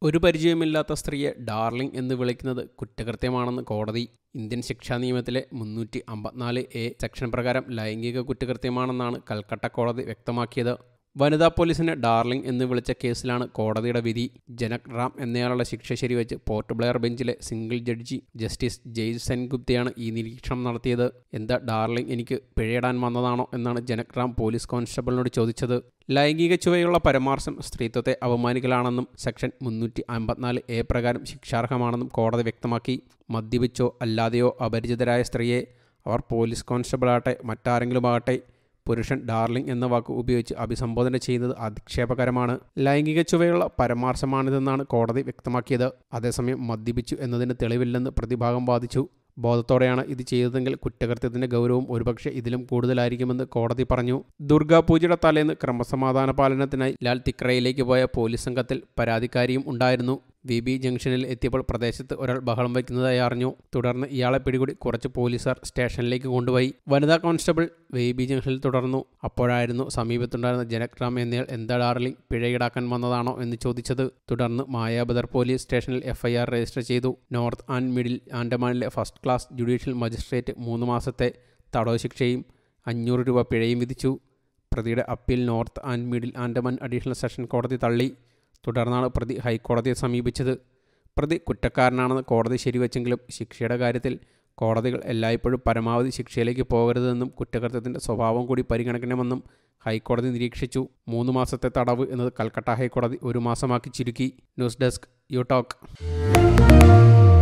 ഒരു പരിചയമില്ലാത്ത സ്ത്രീയെ ഡാർലിംഗ് എന്ന് വിളിക്കുന്നത് കുറ്റകൃത്യമാണെന്ന് കോടതി. ഇന്ത്യൻ ശിക്ഷാ നിയമത്തിലെ 354A സെക്ഷൻ പ്രകാരം ലൈംഗിക കുറ്റകൃത്യമാണെന്നാണ് കൽക്കട്ട കോടതി വ്യക്തമാക്കിയത്. വനിതാ പോലീസിനെ ഡാർലിംഗ് എന്ന് വിളിച്ച കേസിലാണ് കോടതിയുടെ വിധി. ജനക് റാം എന്നയാളുടെ ശിക്ഷ ശരിവെച്ച് പോർട്ട് ബ്ലെയർ ബെഞ്ചിലെ സിംഗിൾ ജഡ്ജി ജസ്റ്റിസ് ജെയ് സെൻഗുപ്തയാണ് ഈ നിരീക്ഷണം നടത്തിയത്. എന്താ ഡാർലിംഗ്, എനിക്ക് പിഴയിടാൻ വന്നതാണോ എന്നാണ് ജനക് റാം പോലീസ് കോൺസ്റ്റബിളിനോട് ചോദിച്ചത്. ലൈംഗിക ചുവയുള്ള പരാമർശം സ്ത്രീത്വത്തെ അപമാനിക്കലാണെന്നും സെക്ഷൻ 354A പ്രകാരം ശിക്ഷാർഹമാണെന്നും കോടതി വ്യക്തമാക്കി. മദ്യപിച്ചോ അല്ലാതെയോ അപരിചിതരായ സ്ത്രീയെ, അവർ പോലീസ് കോൺസ്റ്റബിളാകട്ടെ മറ്റാരെങ്കിലുമാകട്ടെ, പുരുഷൻ ഡാർലിംഗ് എന്ന വാക്ക് ഉപയോഗിച്ച് അഭിസംബോധന ചെയ്യുന്നത് അധിക്ഷേപകരമാണ്. ലൈംഗിക ചുവയുള്ള പരാമർശമാണിതെന്നാണ് കോടതി വ്യക്തമാക്കിയത്. അതേസമയം മദ്യപിച്ചു എന്നതിന് തെളിവില്ലെന്ന് പ്രതിഭാഗം വാദിച്ചു. ബോധത്തോടെയാണ് ഇത് ചെയ്തതെങ്കിൽ കുറ്റകൃത്യത്തിന്റെ ഗൗരവം ഒരുപക്ഷെ ഇതിലും കൂടുതലായിരിക്കുമെന്ന് കോടതി പറഞ്ഞു. ദുർഗാപൂജയുടെ തലേന്ന് ക്രമസമാധാന പാലനത്തിനായി ലാൽ തിക്രയിലേക്ക് പോയ പോലീസ് സംഘത്തിൽ പരാതിക്കാരിയും ഉണ്ടായിരുന്നു. VB ജംഗ്ഷനിൽ എത്തിയപ്പോൾ പ്രദേശത്ത് ഒരാൾ ബഹളം വയ്ക്കുന്നതായി അറിഞ്ഞു. തുടർന്ന് ഇയാളെ പിടികൂടി കുറച്ച് പോലീസുകാർ സ്റ്റേഷനിലേക്ക് കൊണ്ടുപോയി. വനിതാ കോൺസ്റ്റബിൾ VB ജംഗ്ഷനിൽ തുടർന്നു. അപ്പോഴായിരുന്നു സമീപത്തുണ്ടായിരുന്ന ജനക് റാം എന്നയാൾ എന്താ ഡാർലിംഗ്, പിഴ ഈടാക്കാൻ വന്നതാണോ എന്ന് ചോദിച്ചത്. തുടർന്ന് മായാബദർ പോലീസ് സ്റ്റേഷനിൽ FIR രജിസ്റ്റർ ചെയ്തു. നോർത്ത് ആൻഡ് മിഡിൽ ആൻഡമാനിലെ ഫസ്റ്റ് ക്ലാസ് ജുഡീഷ്യൽ മജിസ്ട്രേറ്റ് 3 മാസത്തെ തടവ് ശിക്ഷയും 500 രൂപ പിഴയും വിധിച്ചു. പ്രതിയുടെ appeal north and middle Andaman additional session കോടതി തള്ളി. തുടർന്നാണ് പ്രതി ഹൈക്കോടതിയെ സമീപിച്ചത്. പ്രതി കുറ്റക്കാരനാണെന്ന് കോടതി ശരിവെച്ചെങ്കിലും ശിക്ഷയുടെ കാര്യത്തിൽ കോടതികൾ എല്ലായ്പ്പോഴും പരമാവധി ശിക്ഷയിലേക്ക് പോകരുതെന്നും കുറ്റകൃത്യത്തിൻ്റെ സ്വഭാവം കൂടി പരിഗണിക്കണമെന്നും ഹൈക്കോടതി നിരീക്ഷിച്ചു. 3 മാസത്തെ തടവ് എന്നത് കൽക്കട്ട ഹൈക്കോടതി 1 മാസമാക്കി ചുരുക്കി. News desk you talk.